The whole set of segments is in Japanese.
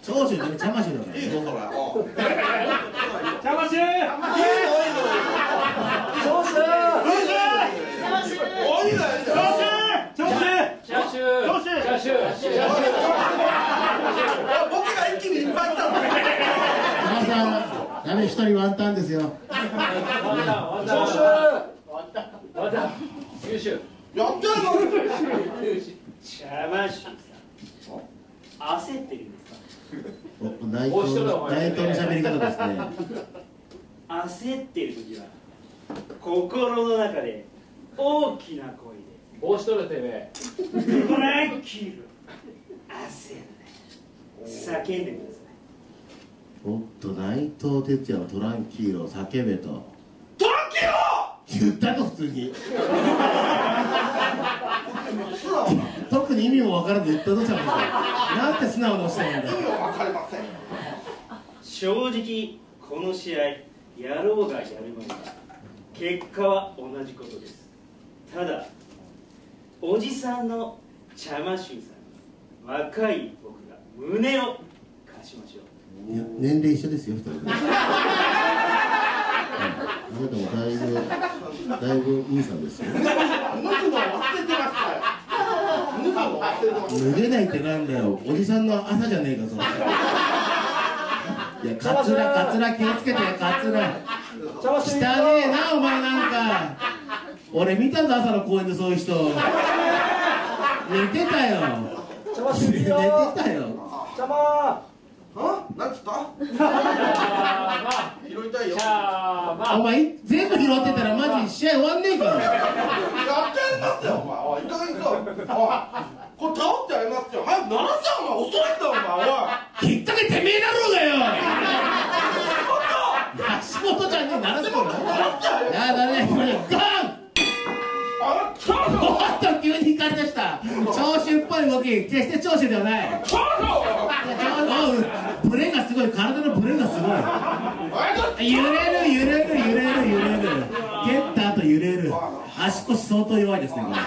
長州でも茶ましだから。 いいぞそれ。 茶まし。長州。 僕が一気にいっぱい来たの。 皆さん、ダメ、一人ワンタンですよ。 優秀。 やってるの。 茶ましさん、焦ってるんですか。 内藤の喋り方ですね。 焦ってる時は心の中で大きな声で帽子取れてめトランキール、焦るな、叫んでください。 おっと、内藤哲也のトランキーロを叫べと。 トランキーロ言ったと普通に。特に意味も分からず言ったとちゃうんだよ。なんて素直に押したんだよ。 意味は分かりません。 正直この試合やろうがやるまいが結果は同じことです。ただおじさんの茶ましゅうさんに若い僕が胸を貸しましょう。 いや、年齢一緒ですよ、二人で。あなたもだいぶ兄さんですよ。 脱ぐの忘れてましたよ。脱ぐの忘れてました。 脱げないってなんだよ、おじさんの朝じゃねえか、それ。いや、カツラ気をつけて、カツラ。汚ねえな、お前なんか。俺見たぞ、朝の公園でそういう人。寝てたよ。寝てたよ。 なんつった？拾いたいよ。 お前全部拾ってたらマジ試合終わんねえから。 やってやりますよ、お前。おい、いい加減にしろ。おい、これ倒ってやりますよ。早く鳴らせよ、お前。遅いんだ、お前。おい。 きっかけてめえだろうがよ。足元ちゃんに鳴らすから。やだね、ゴン。おっと、急に行かれました。長州っぽい動き、決して長州ではない。ブレがすごい、体のブレがすごい。揺れる。蹴った後揺れる。足腰相当弱いですね、これ。さ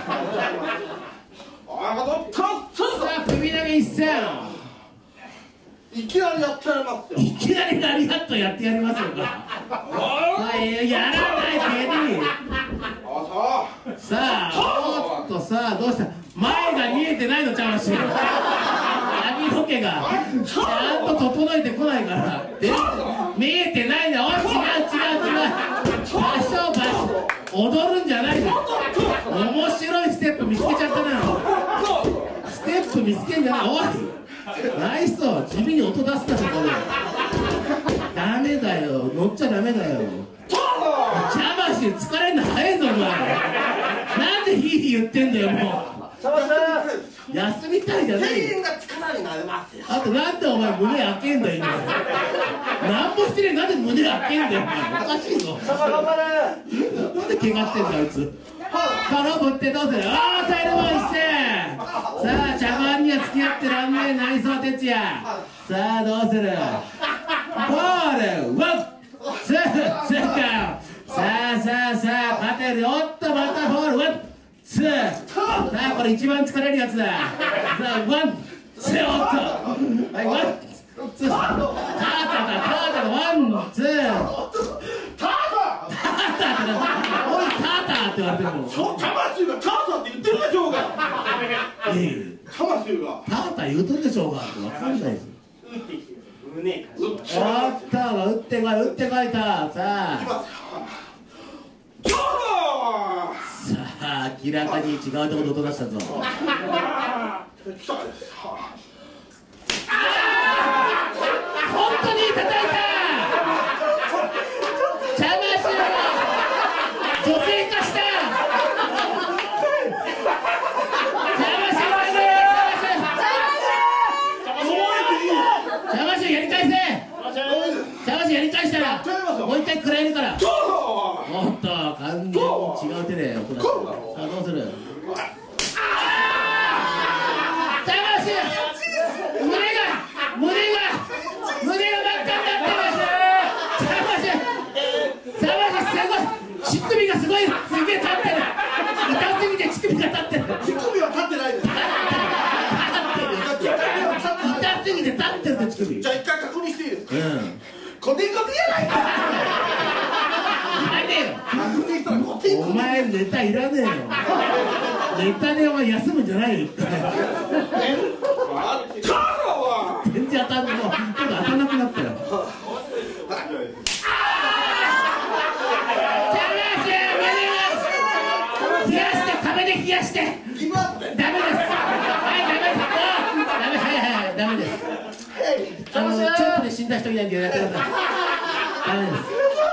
あ、首投げ一戦。 いきなりやってやりますよ。 いきなりラリアットやってやりますよか。やらない蹴り。さあ、おっと、さあ、どうした。前が見えてないのちゃうし。髪の毛がちゃんと整えてこないから。見えてないの。おい、違う。場所。踊るんじゃないの。面白いステップ見つけちゃったな。ステップ見つけんじゃない。おい、ナイスと地味に音出すな、そこで。ダメだよ、乗っちゃダメだよ。茶橋で疲れんの早いぞ、お前。なんでヒーヒー言ってんだよ、もう。休みたいじゃないよ。 全員が力になれますよ。 あとなんでお前胸開けんだよ、今。なんもしてねえ、なんで胸開けんだよ、お前。おかしいぞ。なんで怪我してんだ、あいつ。カロブってどうする。ああ、タイルボーイして。さあ、茶番には付き合ってらんねえ、内藤哲也。さあ、どうする。ボール、ワン、ツー、ツーかよ。さあ、勝てる。おっと、またボール、ワン、ツー。さあ、これ一番疲れるやつだ。さあ、ワン、ツー、おっと。はい、ワン、ツー。タータワン、ツー。 ターって言われてるの。 魂がターって言ってるでしょうが。魂がター言うとるでしょうがって分かんないですよ。 打ってきて胸貸しあったが打ってこいた。さあ明らかに違うところで音出したぞ。本当に叩いた。茶橋女性化した。やり返したらもう一回食らえるから。おっと、完全に違う手で音出してる。さあ、どうする。胸が真っ赤になってる。乳首がすごい、すげえ立ってる。痛すぎて乳首が立ってる。 乳首は立ってないです。 痛すぎて立ってるって乳すぐ。 じゃあ一回確認していいですか。 うん。 コテンコテンやないか。 いらねえよ。 確認したらコテンコテン。 お前ネタいらねえよ。ネタでお前休むんじゃないよ。 あったろわ。 全然当たんない。もう当たんなくなったよ。冷やして、壁で冷やして。 ギブアップで。 ダメです。はい、ダメです。ダメ、はい、ダメです。チョークで死んだ人いないんでやってください。ダメです。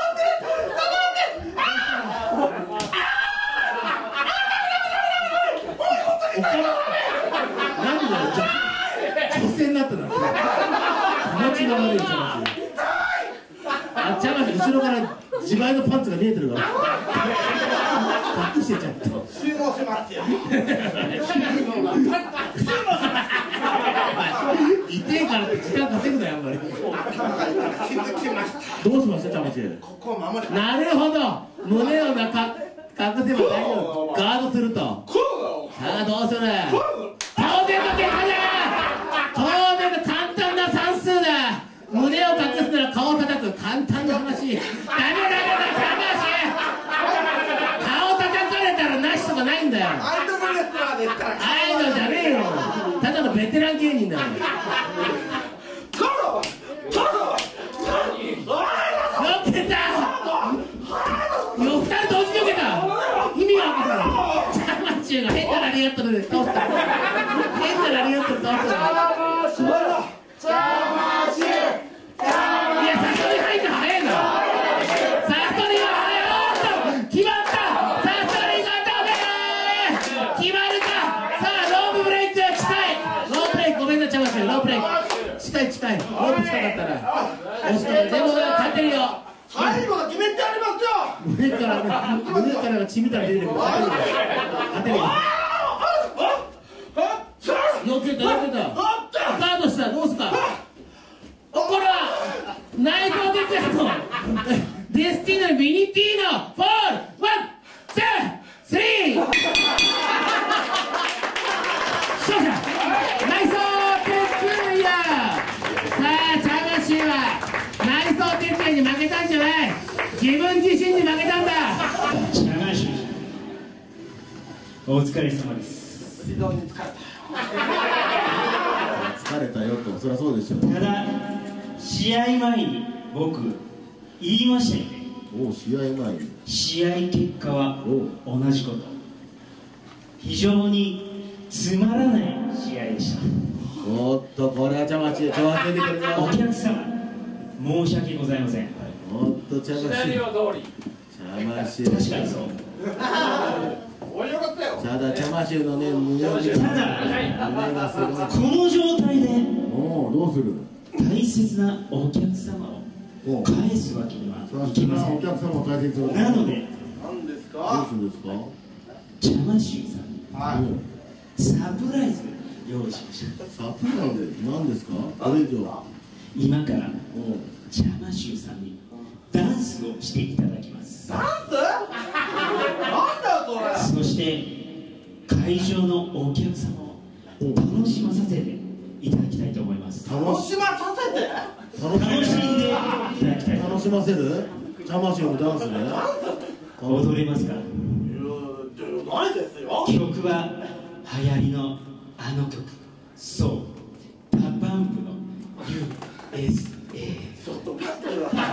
なんでだよ、女性になったな。気持ちが悪い、チャマシ。あ、チャマシ、後ろから自前のパンツが見えてるから。隠してちゃった。 収納しますよ。 痛えからって時間稼ぐなよ、あんまり。 頭がいいから気づきました。 どうしました、チャマシ。 ここを守れ。 なるほど、胸を隠せば大丈夫。ガードすると。さあ、どうする。当然の結果だ。当然の簡単な算数だ。胸を隠すなら顔を叩く。簡単な話。ダメダメだ、チャマシ。顔叩かれたらなしとかないんだよ。 アイドルレスラーですから。 アイドルじゃねえよ。ただのベテラン芸人だよ。 トロトロ。 よけた。よ、二人同時によけた。意味わかんない。チャマシが変なラリアットで倒した。変なラリアットで倒した。 チャマシ。 いや、サストリ入って早いな。サストリは早い。決まった。サストリがダメ。決まるか。さあ、ロープブレイク近い。ロープブレイク、ごめんな、チャマシ。ロープブレイク近い近い。ロープ近かったら惜しかった。でも勝てるよ。 最後の決めてありますよ。 胸から血みたいに出てくる。勝てるよ。よけた、よけた。ガードした。どうすか。これは内藤哲也とデスティーノミニティーノフォールワンツースリー。勝者内藤哲也。さあ、チャマシは内藤哲也に負けたんじゃない。自分自身に負けたんだ。 チャマシ、お疲れ様です。 非常に疲れた。 疲れたよと、そりゃそうでしょ。 ただ試合前に僕言いましたよね。 おう、試合前に。 試合結果は同じこと。非常につまらない試合でした。 おっと、これはチャマシ、調和ついてくるぞ。 お客様、申し訳ございません。 おっと、チャマシ。 シナリオ通り。 チャマシ。 確かにそう。 おい、よかったよ。 ただ、チャマシのね、胸を見る。 ただ胸がすごい。 この状態でおお、どうする。 大切なお客様を返すわけにはいきません。 お客様を大切に。 なので何ですどうか。 するんですか。 チャマシューさんにはい。 サプライズ用意しました。 サプライズ、何ですか。これ以上。 今からおう。 チャマシューさんにダンスをしていただきます。 ダンス。なんだそれ。 そして会場のお客様を楽しまさせていただきたいと思います。 楽しまさせて。 楽しんでいただきたい。 楽しませる。チャマシのダンスで。 踊れますか。 ないですよ。 曲は流行りのあの曲、そうダパンプの USA。 ちょっと待ってください。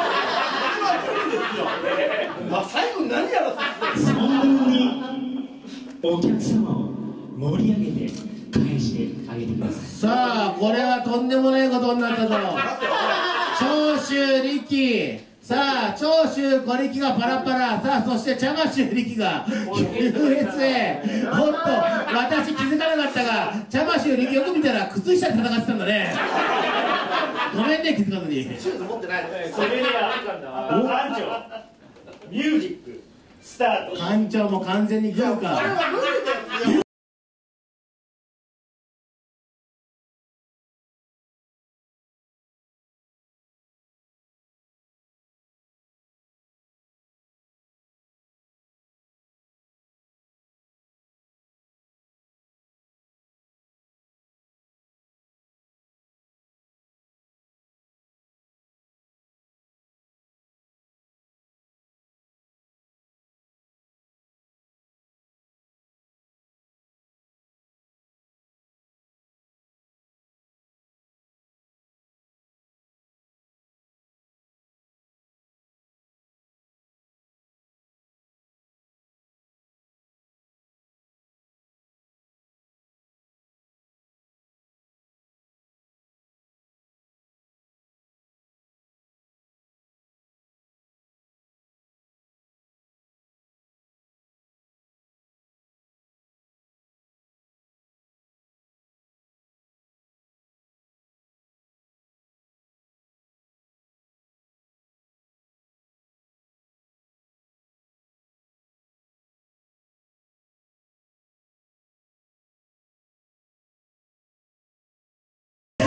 まあ最後に何やらせて。 そんなにお客様を盛り上げて返してあげてください。 さあ、これはとんでもないことになったぞ。長州力。さあ、長州小力がパラパラ。さあ、そして茶マシュ力が USA。おっと、私気づかなかったが、茶マシュ力よく見たら靴下で戦ってたんだね。ごめんね、気づかずに。 シューズ持ってない。 それでは館長、ミュージックスタート。 館長も完全にグーこれか。 は無理ですよ。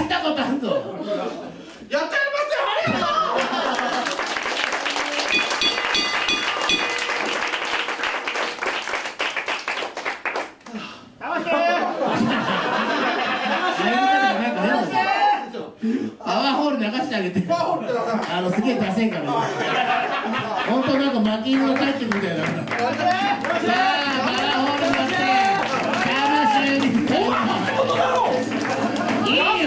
したことあんぞ。 やってやりますよ。ありがとう。 パワーホール流してあげて。すげえ出せんから。本当なんか負け犬が帰ってくるみたいな。さあ、パワーホール出して。魂に。いいよ。